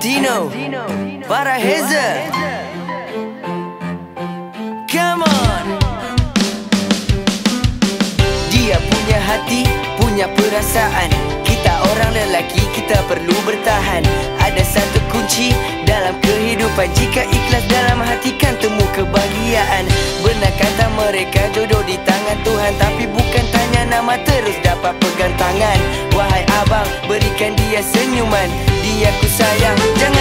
Valentino, para Heza. Come on. Dia punya hati, punya perasaan. Kita orang lelaki, kita perlu bertahan. Ada satu kunci dalam kehidupan. Jika ikhlas dalam hati kan temu kebahagiaan. Benar kata mereka jodoh di tangan Tuhan, tapi bukan tanya nama terus dapat pegang tangan. Wahai abang, berikan dia senyuman. Dia ku sayang, jangan